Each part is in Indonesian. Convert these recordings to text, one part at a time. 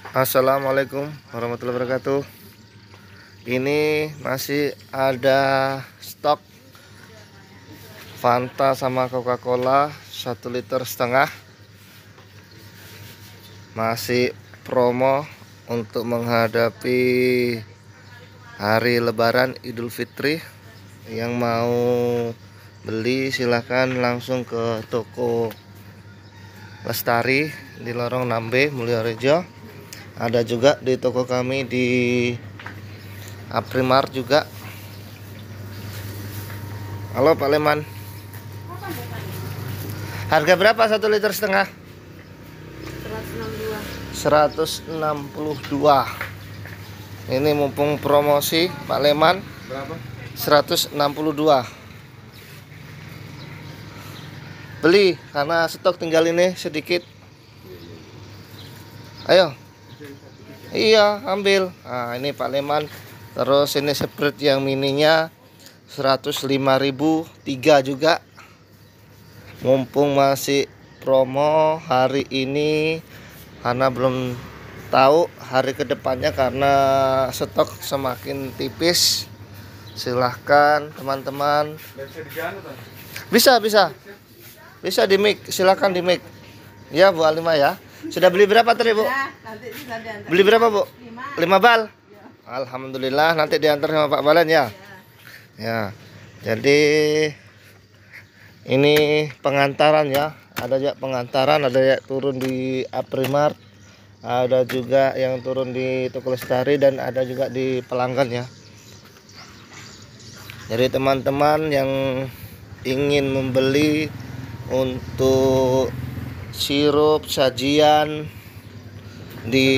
Assalamualaikum warahmatullahi wabarakatuh. Ini masih ada stok Fanta sama Coca-Cola 1,5 liter. Masih promo untuk menghadapi hari Lebaran Idul Fitri. Yang mau beli silahkan langsung ke toko Lestari di Lorong Nambe, Mulyorejo. Ada juga di toko kami di Aprimart juga. Halo Pak Leman. Harga berapa 1,5 liter? 162. Ini mumpung promosi Pak Leman. Berapa? 162. Beli karena stok tinggal ini sedikit. Ayo. Iya, ambil. Nah, ini Pak Leman. Terus ini Sprite yang mininya 105.000, 3 juga. Mumpung masih promo hari ini karena belum tahu hari kedepannya karena stok semakin tipis. Silahkan teman-teman. Bisa di mic, silahkan di mic. Ya Bu Alima ya. Sudah beli berapa tadi Bu? Ya, nanti bisa diantar. Beli berapa Bu? 5 bal. Ya. Alhamdulillah, nanti diantar sama Pak Balen ya. Ya. Jadi ini pengantaran ya. Ada juga pengantaran, ada yang turun di Aprimart, ada juga yang turun di toko Lestari, dan ada juga di pelanggan ya. Jadi teman-teman yang ingin membeli untuk sirup sajian di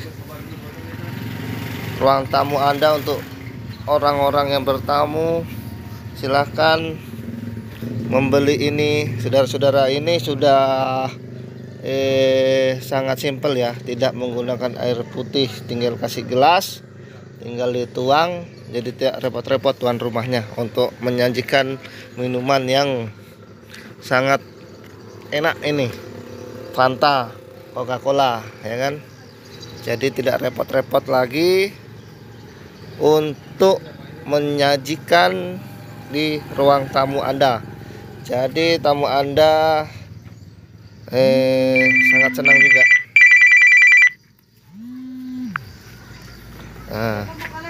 ruang tamu Anda untuk orang-orang yang bertamu, silahkan membeli ini. Saudara-saudara, ini sudah sangat simpel ya, tidak menggunakan air putih, tinggal kasih gelas, tinggal dituang, jadi tidak repot-repot tuan rumahnya untuk menyajikan minuman yang sangat enak ini, Fanta, Coca-Cola, ya kan. Jadi tidak repot-repot lagi untuk menyajikan di ruang tamu Anda. Jadi tamu Anda sangat senang juga. Nah,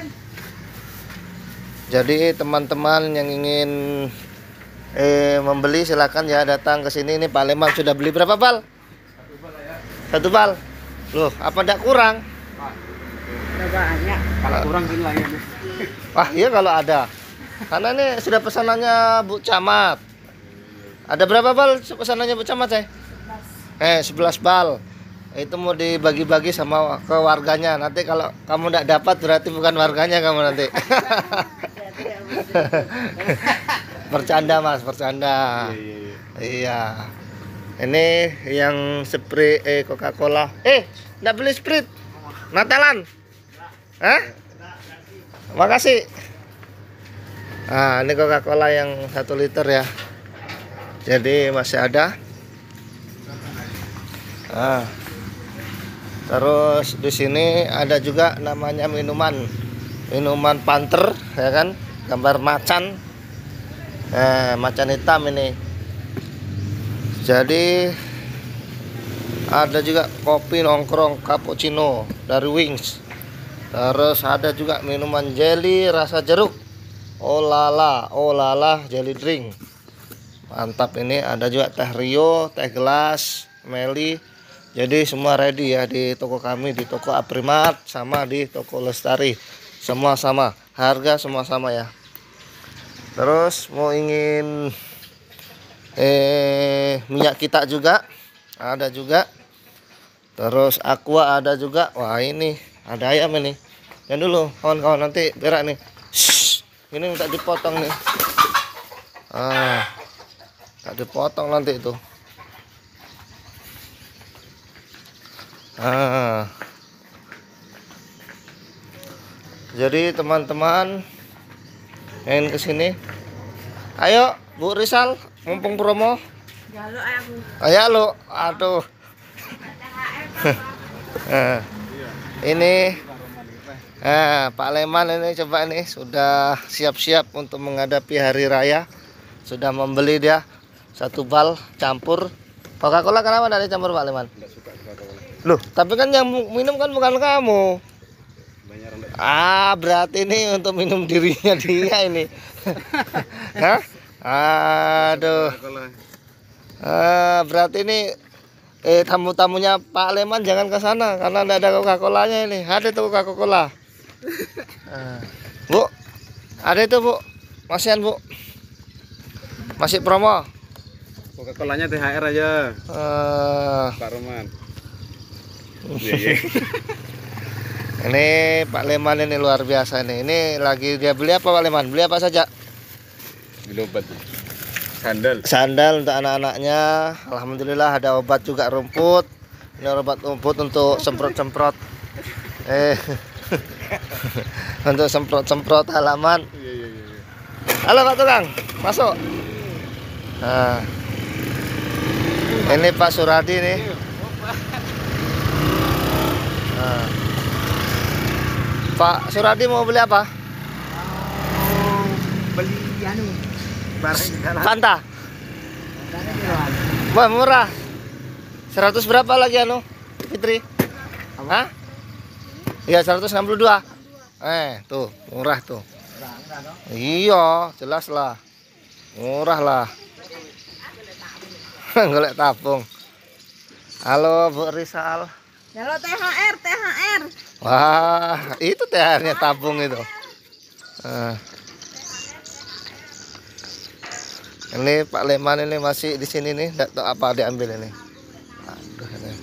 jadi teman-teman yang ingin membeli silakan ya datang ke sini. Ini Pak Leman sudah beli berapa bal? 1 bal. Loh, apa enggak kurang? Banyak. Kalau kurang gini lah ya. Wah, iya kalau ada. Karena ini sudah pesanannya Bu Camat. Ada berapa bal pesanannya Bu Camat, saya? 11 bal. Itu mau dibagi-bagi sama ke warganya. Nanti kalau kamu enggak dapat berarti bukan warganya kamu nanti. Bercanda Mas, bercanda. Iya. Ini yang Sprite Coca-Cola. Enggak beli Sprite. Natalan. Hah? Makasih. Nah, ini Coca-Cola yang 1 liter ya. Jadi masih ada. Nah, terus di sini ada juga namanya minuman Panther, ya kan? Gambar macan. Macan hitam ini. Jadi ada juga kopi nongkrong cappuccino dari Wings. Terus ada juga minuman jelly rasa jeruk. Olala jelly drink. Mantap ini. Ada juga teh Rio, teh gelas, Meli. Jadi semua ready ya di toko kami, di toko Aprimart sama di toko Lestari. Semua sama, harga semua sama ya. Terus mau ingin minyak kita juga ada juga. Terus aqua ada juga. Wah, ini ada ayam ini. Yang dulu kawan-kawan, nanti berak nih. Ini minta dipotong nih. Tak dipotong nanti itu. Jadi teman-teman ingin kesini, ayo Bu Rizal, mumpung promo. Jaluk aku. Ayo lo, aduh. Ini Pak Leman ini coba ini sudah siap-siap untuk menghadapi hari raya. Sudah membeli dia 1 bal campur Coca-Cola. Kenapa tidak dicampur Pak Leman? Nggak suka Coca-Cola. Loh, tapi kan yang minum kan bukan kamu. Berarti ini untuk minum dirinya dia ini. Hah? Aduh. Berarti ini tamu-tamunya Pak Leman jangan ke sana karena tidak ada Coca-Colanya ini. Ada tuh Coca-Cola. Bu, ada itu Bu. Masihan Bu. Masih promo. Coca-Colanya THR aja. Pak Roman. Ini Pak Leman ini luar biasa ini. Ini lagi dia beli apa Pak Leman? Beli apa saja? Beli obat. Sandal. Sandal untuk anak-anaknya. Alhamdulillah ada obat juga rumput. Ini obat rumput untuk semprot-semprot. Untuk semprot-semprot halaman. Halo Pak Tukang, masuk. Nah, ini Pak Suradi nih. Nah. Pak Suradi mau beli apa? Beli barang Fanta. Wah murah. 100 berapa lagi Fitri? Hah? Iya 162. Tuh murah tuh. Iya jelas lah. Murah lah. Golek tabung. Halo Bu Rizal. Halo THR. Wah itu THR-nya tabung itu. Ini Pak Leman ini masih di sini nih, enggak tahu apa diambil ini. Aduh ini.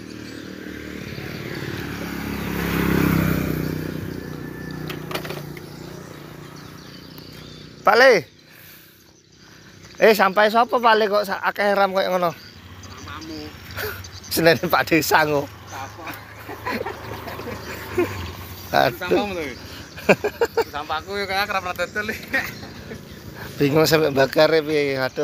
Pak Le. Sampai sapa Pak Le kok akeh ram koyo ngono? Mamamu. Senene Pak Desa ngo. Sampahmu tuh. Sampahku yo kayak kerap dodol. Bingung sampai bakar ya piye. Aduh.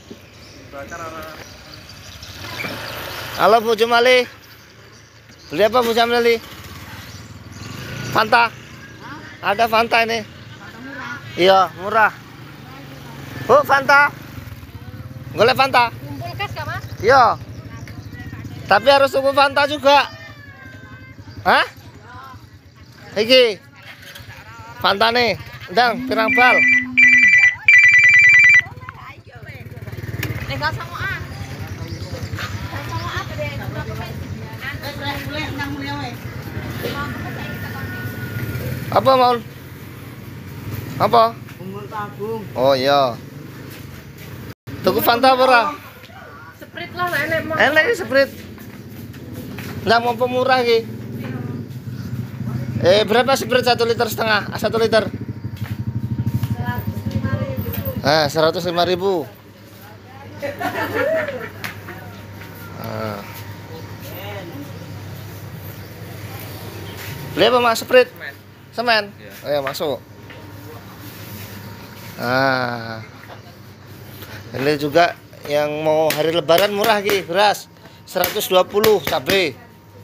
Halo Bu Jumali. Beli apa Bu Jumali? Fanta. Ada Fanta ini. Iya, murah. Bu, Fanta. Golek Fanta. Kumpul kas gak Mas? Iya. Tapi harus tunggu Fanta juga. Hah? Iki. Fanta nih. Ndang, pirang bal? Enggak sama A. Sama apa deh? Apa mau? Apa? Kumpul tabung. Oh iya. Tuku Fanta apa ora? Sprit lah enak mau. Enak iki Sprite. Nggak mau pemurah iki. Berapa Sprite 1,5 liter? 1 liter. 105.000. Beli apa Mas Sprite? Semen. Ayo masuk. Ini juga yang mau hari lebaran murah ki, beras 120 cabai.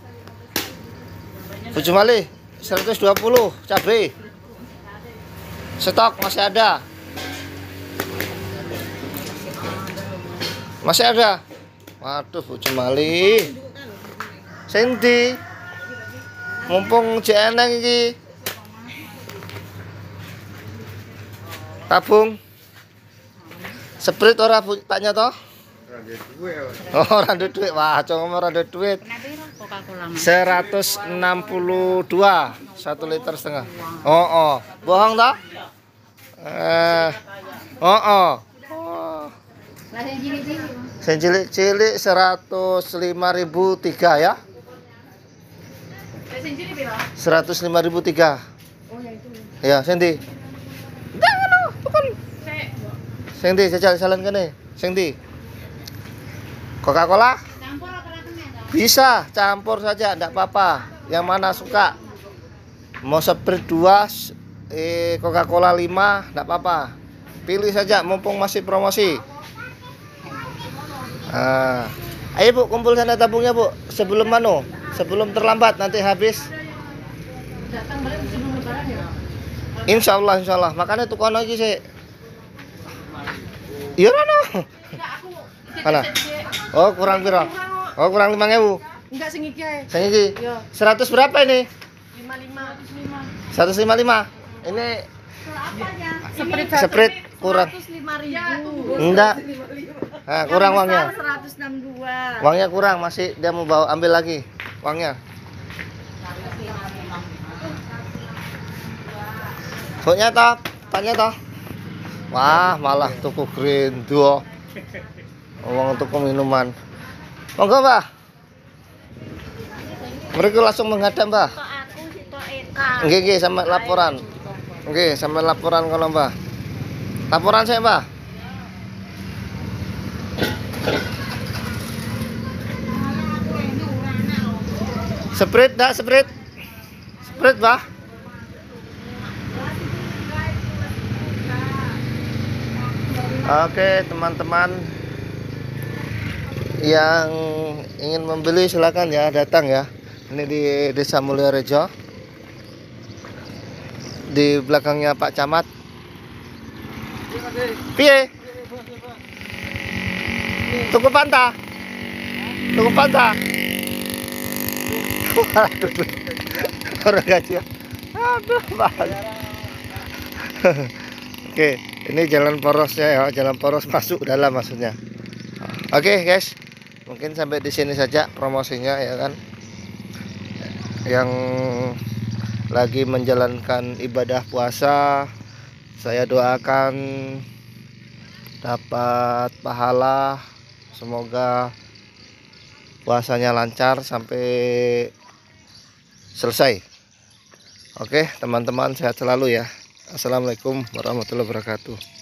Bu Jumali 120 cabai. Stok masih ada. Masih ada. Waduh Bu Jumali. Sendi. Mumpung jeneng iki. Tabung. Sprite ora Pak Nyoto? Oh, ora ada duit. Wah, cong ora ada duit. 162 1,5 liter. Oh. Bohong toh? Oh. Sen cilik-cilik 105.003 ya? 105.003. Oh ya itu. Ya, Sendi. Jangan lo, bukan. Sendi, jalan kene. Sendi. Coca-Cola? Campur apa rasanya? Bisa, campur saja, enggak apa-apa. Yang mana suka. Mau Sprite 2, Coca-Cola 5, enggak apa-apa. Pilih saja mumpung masih promosi. Ayo Bu, kumpul sana tabungnya Bu. Sebelum terlambat nanti habis. Datang balik mesti belum lebaran ya? Insya Allah. Makanya tukang lagi sih. Iya no. Enggak, aku Mana? Oh kurang piro? Oh kurang 5.000. enggak sing iki ae. Sing iki. Iya. 100 berapa ini? 55. 155. Ini Apanya? Sprite kurang. 105.000. Enggak. Nah, kurang uangnya. 162. Uangnya kurang, masih dia mau bawa ambil lagi uangnya. Soknya toh, tanya toh. Wah, malah tuku green duo. Uang tuku minuman. Monggo, Mbah. Mereka langsung menghadap, Mbah. Tok aku sitok Eka. Nggih, sama laporan. Nggih, sama laporan kalau Mbah. Laporan saya, Mbah. Sprite, dak Sprite. Sprite, Mbah. Oke, teman-teman yang ingin membeli silakan ya, datang ya. Ini di Desa Mulyorejo. Di belakangnya Pak Camat. Piye? Tuku panta. Tuku panta. Aduh. Orang gaji. Aduh, Bang. Oke, ini jalan porosnya ya, jalan poros masuk dalam maksudnya. Oke, guys. Mungkin sampai di sini saja promosinya ya kan. Yang lagi menjalankan ibadah puasa, saya doakan dapat pahala, semoga puasanya lancar sampai selesai. Oke teman-teman, sehat selalu ya. Assalamualaikum warahmatullahi wabarakatuh.